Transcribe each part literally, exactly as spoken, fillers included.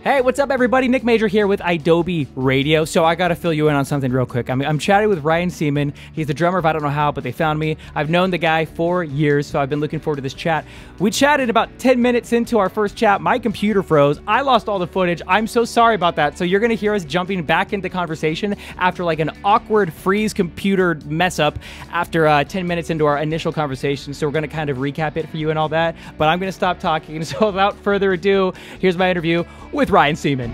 Hey, what's up, everybody? Nick Major here with idobi Radio. So I got to fill you in on something real quick. I'm, I'm chatting with Ryan Seaman. He's the drummer of I Don't Know How, but they found me. I've known the guy for years, so I've been looking forward to this chat. We chatted about ten minutes into our first chat. My computer froze. I lost all the footage. I'm so sorry about that. So you're going to hear us jumping back into conversation after like an awkward freeze computer mess up after uh, ten minutes into our initial conversation. So we're going to kind of recap it for you and all that. But I'm going to stop talking. So without further ado, here's my interview with Ryan Seaman.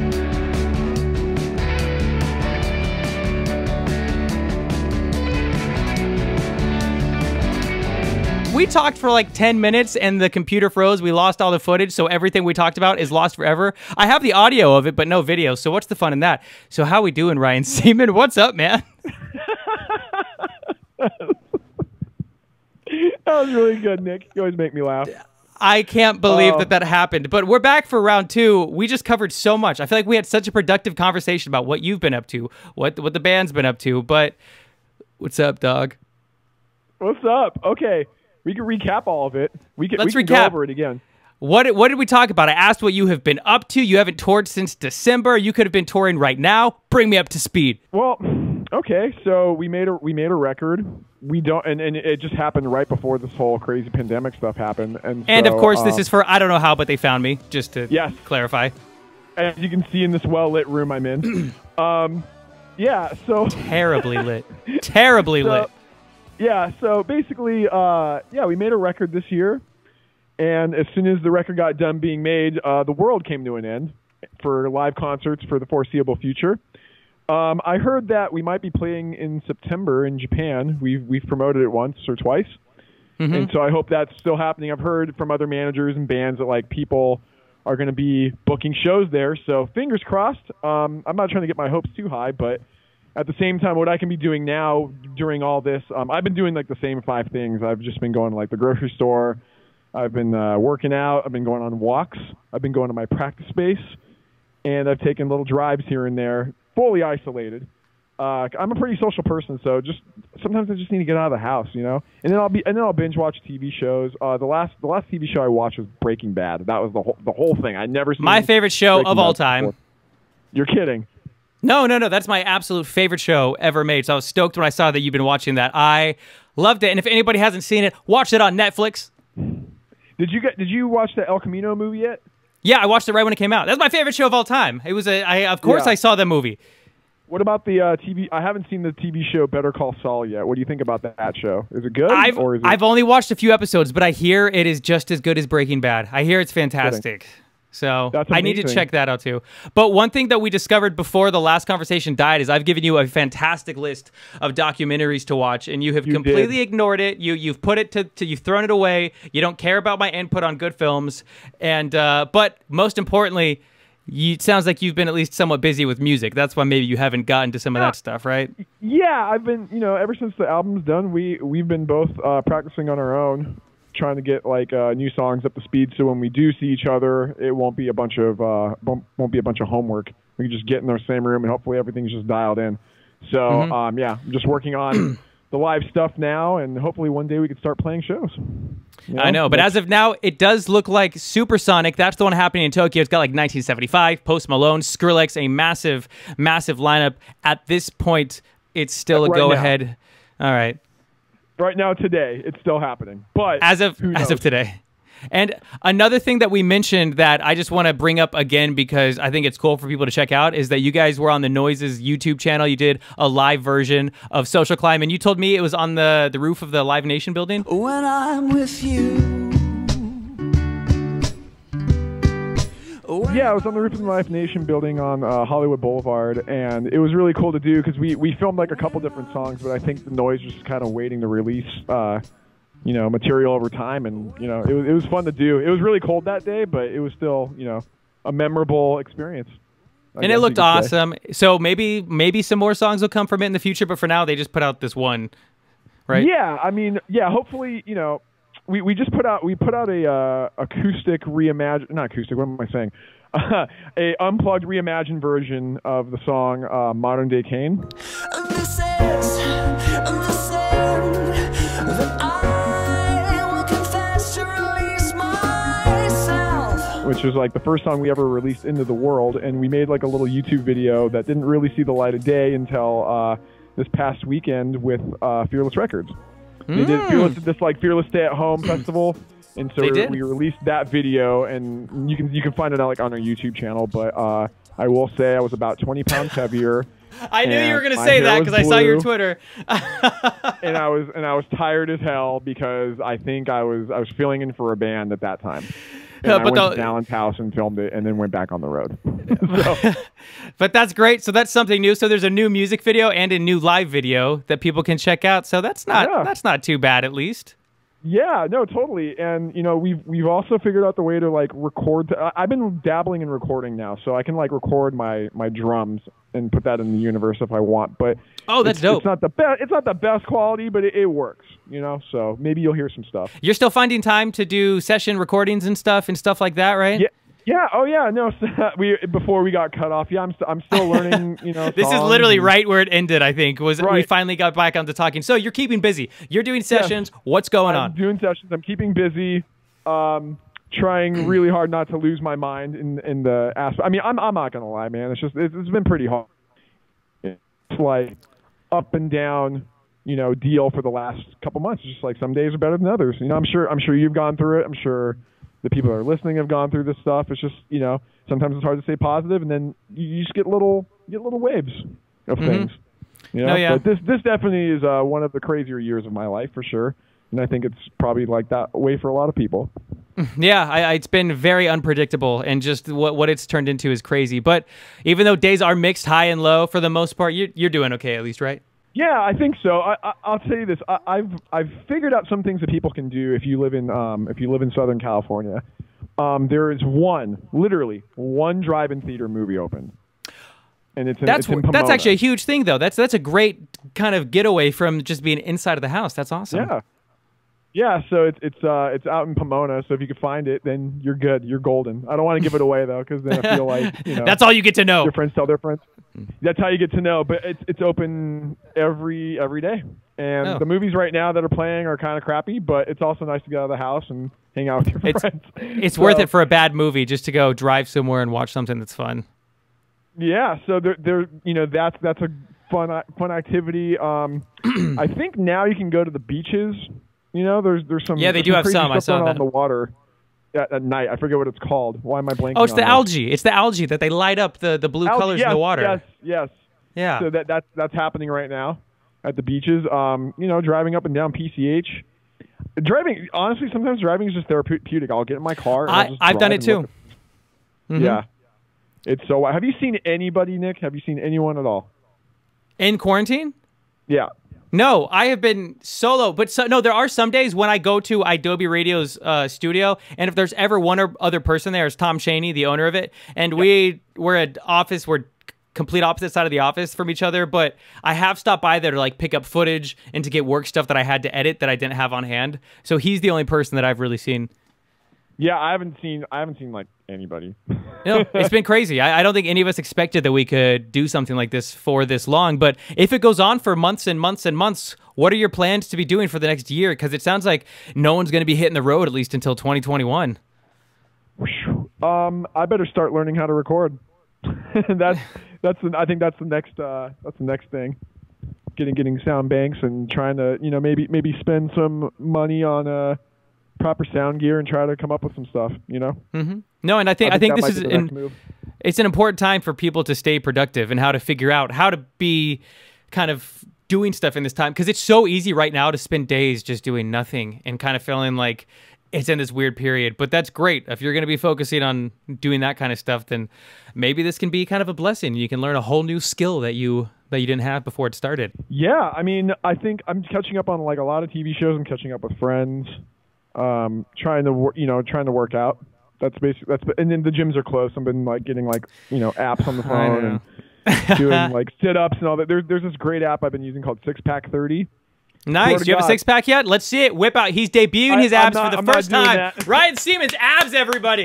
We talked for like ten minutes and the computer froze. We lost all the footage, so everything we talked about is lost forever. I have the audio of it, but no video, so what's the fun in that? So how we doing, Ryan Seaman? What's up, man? That was really good, Nick. You always make me laugh. I can't believe uh, that that happened, but we're back for round two. We just covered so much. I feel like we had such a productive conversation about what you've been up to, what what the band's been up to, but what's up, dog? What's up? Okay, we can recap all of it. We can, Let's we can recap. go over it again. What, what did we talk about? I asked what you have been up to. You haven't toured since December. You could have been touring right now. Bring me up to speed. Well, okay, so we made a we made a record. We don't, and, and it just happened right before this whole crazy pandemic stuff happened. And And so, of course, um, this is for I Don't Know How, but they found me, just to yes. clarify. As you can see in this well-lit room I'm in. um, yeah, so... Terribly lit. Terribly so, lit. Yeah, so basically, uh, yeah, we made a record this year. And as soon as the record got done being made, uh, the world came to an end for live concerts for the foreseeable future. Um, I heard that we might be playing in September in Japan. We've we've promoted it once or twice, mm-hmm. and so I hope that's still happening. I've heard from other managers and bands that like people are going to be booking shows there. So fingers crossed. Um, I'm not trying to get my hopes too high, but at the same time, what I can be doing now during all this, um, I've been doing like the same five things. I've just been going to like the grocery store. I've been uh, working out. I've been going on walks. I've been going to my practice space, and I've taken little drives here and there. Fully isolated. Uh, I'm a pretty social person, so just sometimes I just need to get out of the house, you know. And then I'll be, and then I'll binge watch T V shows. Uh, the last, the last T V show I watched was Breaking Bad. That was the whole, the whole thing. I never seen my favorite show Breaking of all Bad time. before. You're kidding? No, no, no. That's my absolute favorite show ever made. So I was stoked when I saw that you've been watching that. I loved it. And if anybody hasn't seen it, watch it on Netflix. Did you get? Did you watch the El Camino movie yet? Yeah, I watched it right when it came out. That's my favorite show of all time. It was a, I, of course, Yeah. I saw the movie. What about the uh, T V? I haven't seen the T V show Better Call Saul yet. What do you think about that show? Is it good? I've, or is it... I've only watched a few episodes, but I hear it is just as good as Breaking Bad. I hear it's fantastic. So That's I need to amazing. check that out too. But one thing that we discovered before the last conversation died is I've given you a fantastic list of documentaries to watch, and you have You completely did. ignored it. You you've put it to, to you've thrown it away. You don't care about my input on good films, and uh, but most importantly, you, it sounds like you've been at least somewhat busy with music. That's why maybe you haven't gotten to some of that stuff, right? Yeah, I've been, you know, ever since the album's done, we we've been both uh, practicing on our own, trying to get like uh, new songs up to speed. So when we do see each other, it won't be a bunch of uh, won't, won't be a bunch of homework. We can just get in the same room and hopefully everything's just dialed in. So Mm-hmm. um, yeah, I'm just working on the live stuff now, and hopefully one day we can start playing shows. You I know, but That's- as of now, it does look like Supersonic. That's the one happening in Tokyo. It's got like nineteen seventy-five, Post Malone, Skrillex, a massive, massive lineup. At this point, it's still a Right go-ahead. All right. right now today, it's still happening. But As of who as knows? of today. And another thing that we mentioned that I just want to bring up again because I think it's cool for people to check out is that you guys were on the Noises YouTube channel. You did a live version of Social Climb, and you told me it was on the, the roof of the Live Nation building. When I'm with you. Yeah, I was on the roof of the Life Nation building on uh, Hollywood Boulevard, and it was really cool to do because we, we filmed like a couple different songs, but I think the Noise was just kind of waiting to release, uh, you know, material over time, and you know, it was it was fun to do. It was really cold that day, but it was still, you know, a memorable experience. I And guess it you looked could say. awesome. So maybe maybe some more songs will come from it in the future, but for now they just put out this one, right? Yeah, I mean, yeah, hopefully, you know, we, we just put out we put out a uh, acoustic reimagine not acoustic. What am I saying? a unplugged reimagined version of the song uh, "Modern Day Kane." This is the sin that I will confess to release myself. which was like the first song we ever released into the world. And we made like a little YouTube video that didn't really see the light of day until uh, this past weekend with uh, Fearless Records. Mm. They did Fearless, this like Fearless Stay at Home festival. And so we, we released that video, and you can you can find it out like on our YouTube channel. But uh, I will say I was about twenty pounds heavier. I knew you were going to say that because I saw your Twitter. and I was and I was tired as hell because I think I was I was filling in for a band at that time. And uh, I went the, to Alan's house and filmed it, and then went back on the road. so. But that's great. So that's something new. So there's a new music video and a new live video that people can check out. So that's not yeah. that's not too bad, at least. Yeah, no, totally. And, you know, we've we've also figured out the way to, like, record. Th- I've been dabbling in recording now, so I can, like, record my, my drums and put that in the universe if I want. But oh, that's it's, dope. It's not the best. It's not the best quality, but it, it works, you know. So maybe you'll hear some stuff. You're still finding time to do session recordings and stuff and stuff like that, right? Yeah. Yeah. Oh, yeah. No. we before we got cut off. Yeah. I'm. St- I'm still learning. You know. This is literally and, right where it ended. I think was right. We finally got back onto talking. So you're keeping busy. You're doing sessions. Yes. What's going I'm on? Doing sessions. I'm keeping busy. Um, trying really hard not to lose my mind in in the aspect. I mean, I'm. I'm not gonna lie, man. It's just. It's, it's been pretty hard. It's like up and down. You know, deal for the last couple months. It's just like some days are better than others. You know, I'm sure. I'm sure you've gone through it. I'm sure. The people that are listening have gone through this stuff. It's just, you know, sometimes it's hard to stay positive, and then you, you just get little get little waves of mm-hmm. things. You know, no, yeah. But this this definitely is uh, one of the crazier years of my life for sure, and I think it's probably like that way for a lot of people. Yeah, I, I, it's been very unpredictable, and just what what it's turned into is crazy. But even though days are mixed, high and low, for the most part, you're you're doing okay at least, right? Yeah, I think so. I, I, I'll tell you this: I, I've I've figured out some things that people can do if you live in um, if you live in Southern California. Um, there is one, literally one drive-in theater movie open, and it's in, that's it's in Pomona. That's actually a huge thing, though. That's that's a great kind of getaway from just being inside of the house. That's awesome. Yeah, yeah. So it's it's uh it's out in Pomona. So if you can find it, then you're good. You're golden. I don't want to give it away though, because then I feel like you know that's all you get to know. Your friends tell their friends. That's how you get to know. But it's it's open every every day. And oh. the movies right now that are playing are kind of crappy, but it's also nice to get out of the house and hang out with your it's, friends. It's so, worth it for a bad movie just to go drive somewhere and watch something that's fun. Yeah, so there, there, you know, that's that's a fun fun activity. Um, I think now you can go to the beaches. You know, there's there's some yeah, they do some have some. I saw that on the water at, at night. I forget what it's called. Why am I blanking? Oh, it's on the that? algae. It's the algae that they light up the the blue Algae, colors yes, in the water. Yes, yes. Yeah. So that that's that's happening right now at the beaches. Um, you know, driving up and down P C H. Driving, honestly, sometimes driving is just therapeutic. I'll get in my car. And I, I'll just I've done it too. Mm-hmm. Yeah. It's so. Have you seen anybody, Nick? Have you seen anyone at all? In quarantine? Yeah. No, I have been solo, but so, no, there are some days when I go to idobi Radio's uh, studio, and if there's ever one or other person there, it's Tom Shaney, the owner of it, and yeah. we we're at office, we're complete opposite side of the office from each other, but I have stopped by there to like pick up footage and to get work stuff that I had to edit that I didn't have on hand. So he's the only person that I've really seen. Yeah, I haven't seen I haven't seen like anybody. No, it's been crazy. I, I don't think any of us expected that we could do something like this for this long. But if it goes on for months and months and months, what are your plans to be doing for the next year? Because it sounds like no one's going to be hitting the road at least until twenty twenty-one. Um, I better start learning how to record. that's that's the, I think that's the next uh, that's the next thing. Getting getting sound banks and trying to you know maybe maybe spend some money on uh proper sound gear and try to come up with some stuff, you know? Mm-hmm. No, and I think I think, I think this is an, it's an important time for people to stay productive and how to figure out how to be kind of doing stuff in this time, because it's so easy right now to spend days just doing nothing and kind of feeling like it's in this weird period. But that's great. If you're going to be focusing on doing that kind of stuff, then maybe this can be kind of a blessing. You can learn a whole new skill that you that you didn't have before it started. Yeah, I mean, I think I'm catching up on like a lot of T V shows. I'm catching up with friends. Um, trying to, you know, trying to work out. That's basically, that's, and then the gyms are closed. I've been like getting like, you know, apps on the phone and doing like sit-ups and all that. There's, there's this great app I've been using called Six Pack thirty. Nice. Do you have a six pack yet? Let's see it. Whip out. He's debuting I, his abs not, for the I'm first time. Ryan Seaman's abs, everybody.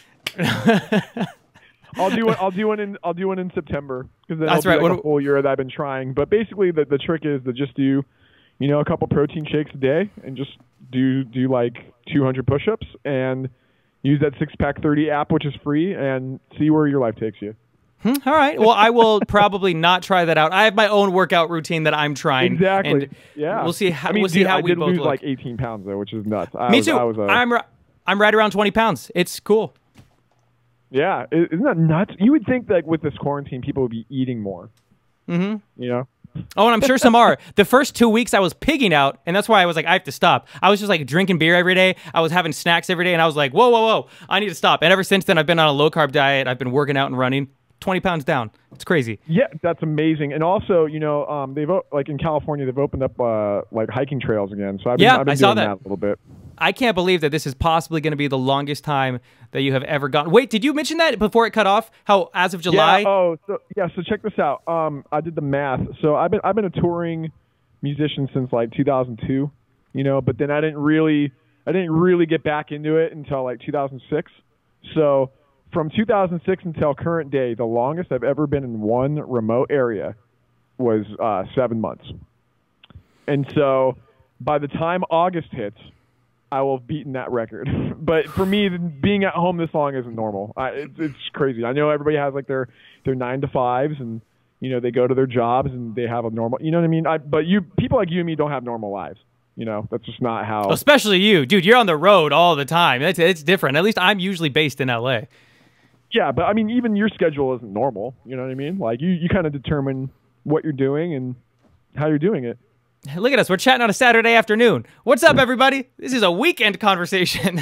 I'll do one. I'll do one in. I'll do one in September because that's right. Like a whole year that I've been trying. But basically, the the trick is to just do, you know, a couple protein shakes a day and just do do like two hundred push-ups and, use that Six Pack thirty app, which is free, and see where your life takes you. Hmm, all right. Well, I will probably not try that out. I have my own workout routine that I'm trying. Exactly. And yeah. We'll see how I mean, we'll see dude, how I we did both lose look. like eighteen pounds though, which is nuts. I Me was, too. I was, uh, I'm ri- I'm right around twenty pounds. It's cool. Yeah, isn't that nuts? You would think that with this quarantine, people would be eating more. Mm-hmm. You know? Oh, and I'm sure some are. The first two weeks I was pigging out, and that's why I was like, I have to stop. I was just like drinking beer every day. I was having snacks every day, and I was like, whoa, whoa, whoa, I need to stop. And ever since then, I've been on a low-carb diet. I've been working out and running. twenty pounds down. It's crazy. Yeah, that's amazing. And also, you know, um, they've o- like in California, they've opened up uh, like hiking trails again. So I've been, Yeah, I've been I doing saw that. that. a little bit. I can't believe that this is possibly going to be the longest time that you have ever gone. Wait, did you mention that before it cut off? How as of July? Yeah. Oh, so yeah. So check this out. Um, I did the math. So I've been I've been a touring musician since like two thousand two. You know, but then I didn't really I didn't really get back into it until like two thousand six. So from two thousand six until current day, the longest I've ever been in one remote area was uh, seven months. And so by the time August hits, I will have beaten that record. But for me, being at home this long isn't normal. I, it's, it's crazy. I know everybody has like their, their nine to fives, and you know they go to their jobs and they have a normal. You know what I mean? I, but you people like you and me don't have normal lives. You know, that's just not how. Especially you, dude. You're on the road all the time. It's it's different. At least I'm usually based in L A. Yeah, but I mean, even your schedule isn't normal. You know what I mean? Like you, you kind of determine what you're doing and how you're doing it. Look at us. We're chatting on a Saturday afternoon. What's up, everybody? This is a weekend conversation.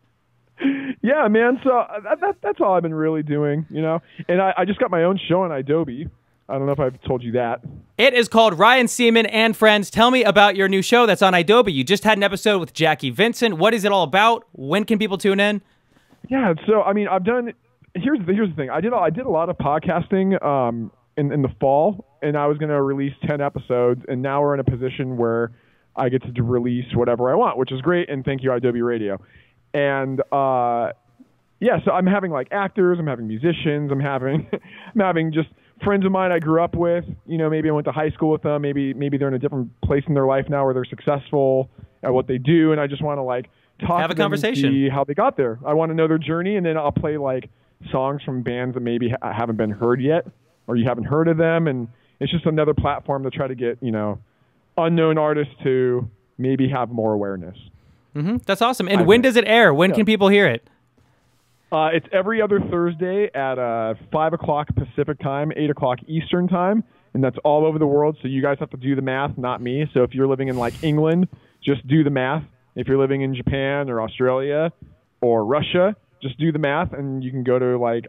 Yeah, man. So uh, that, that, that's all I've been really doing, you know. And I, I just got my own show on idobi. I don't know if I've told you that. It is called Ryan Seaman and Friends. Tell me about your new show that's on idobi. You just had an episode with Jackie Vincent. What is it all about? When can people tune in? Yeah. So I mean, I've done. Here's the here's the thing. I did I did a lot of podcasting um, in in the fall, and I was going to release ten episodes, and now we're in a position where I get to release whatever I want, which is great. And thank you, idobi Radio. And uh, yeah, so I'm having like actors, I'm having musicians, I'm having I'm having just friends of mine I grew up with. You know, maybe I went to high school with them. Maybe maybe they're in a different place in their life now where they're successful at what they do, and I just want to like talk Have to a them conversation. and see how they got there. I want to know their journey, and then I'll play like songs from bands that maybe ha- haven't been heard yet, or you haven't heard of them, and it's just another platform to try to get, you know, unknown artists to maybe have more awareness. Mm-hmm. That's awesome. And I when think. does it air? When Yeah. can people hear it? Uh, it's every other Thursday at uh, five o'clock Pacific time, eight o'clock Eastern time, and that's all over the world, so you guys have to do the math, not me. So if you're living in like England, just do the math. If you're living in Japan or Australia or Russia, just do the math, and you can go to like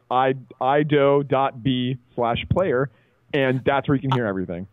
ido.b slash player, and that's where you can hear everything.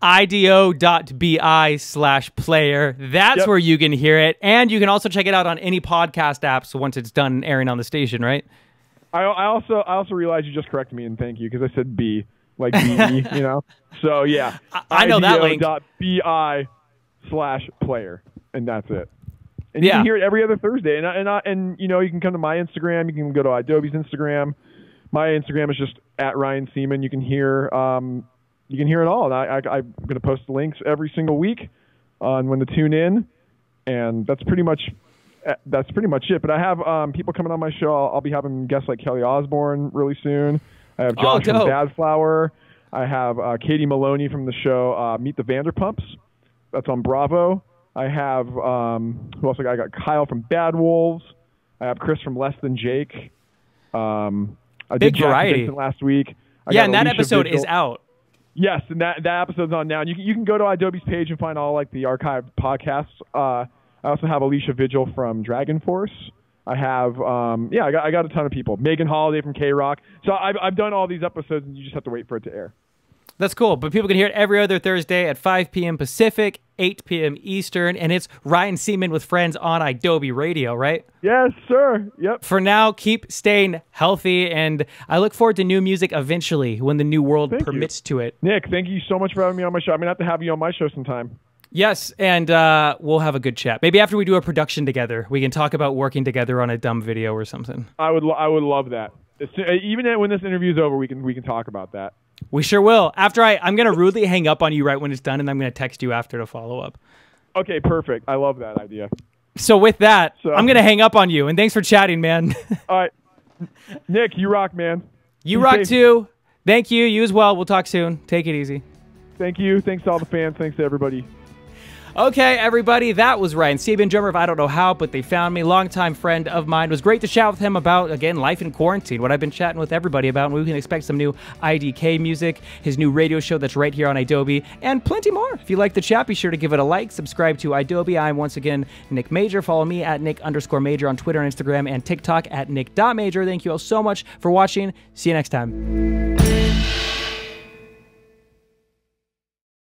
ido.bi slash player. That's Yep. where you can hear it. And you can also check it out on any podcast apps once it's done airing on the station, right? I, I also I also realized you just corrected me, and thank you, because I said B, like B, you know? So yeah. I- I know that link. ido.bi slash player, and that's it. And Yeah. you can hear it every other Thursday. And, I- and, I- and, you know, you can come to my Instagram. You can go to idobi's Instagram. My Instagram is just at Ryan Seaman. You can hear um, you can hear it all. And I, I, I'm going to post the links every single week on when to tune in. And that's pretty much that's pretty much it. But I have um, people coming on my show. I'll, I'll be having guests like Kelly Osbourne really soon. I have Oh, Josh from dope. Bad Flower. I have uh, Katie Maloney from the show uh, Meet the Vanderpumps. That's on Bravo. I have, um, who else? I got? I got Kyle from Bad Wolves. I have Chris from Less Than Jake. Um, I Big did Jackie variety. Vincent last week. I yeah, got and that Alicia episode Vigil. is out. Yes, and that, that episode's on now. And you can, you can go to idobi's page and find all like the archived podcasts. Uh, I also have Alicia Vigil from Dragon Force. I have, um, yeah, I got, I got a ton of people. Megan Holiday from K-Rock. So I've, I've done all these episodes, and you just have to wait for it to air. That's cool. But people can hear it every other Thursday at five p.m. Pacific, eight p.m. Eastern. And it's Ryan Seaman with Friends on idobi Radio, right? Yes, sir. Yep. For now, keep staying healthy. And I look forward to new music eventually when the new world Thank you. permits to it. Nick, thank you so much for having me on my show. I'm going to have to have you on my show sometime. Yes, and uh, we'll have a good chat. Maybe after we do a production together, we can talk about working together on a dumb video or something. I would lo- I would love that. As soon, even when this interview is over, we can we can talk about that. We sure will. After I, I'm going to rudely hang up on you right when it's done, and I'm going to text you after to follow up. Okay, perfect. I love that idea. So with that, So- I'm going to hang up on you, and thanks for chatting, man. All right. Nick, you rock, man. You Be rock safe. too. Thank you. You as well. We'll talk soon. Take it easy. Thank you. Thanks to all the fans. Thanks to everybody. Okay, everybody, that was Ryan Seaman, drummer of I Don't Know How, But They Found Me, longtime friend of mine. It was great to chat with him about, again, life in quarantine, what I've been chatting with everybody about, and we can expect some new I D K music, his new radio show that's right here on idobi, and plenty more. If you like the chat, be sure to give it a like, subscribe to idobi. I'm once again Nick Major. Follow me at Nick underscore Major on Twitter and Instagram, and TikTok at Nick.Major. Thank you all so much for watching. See you next time.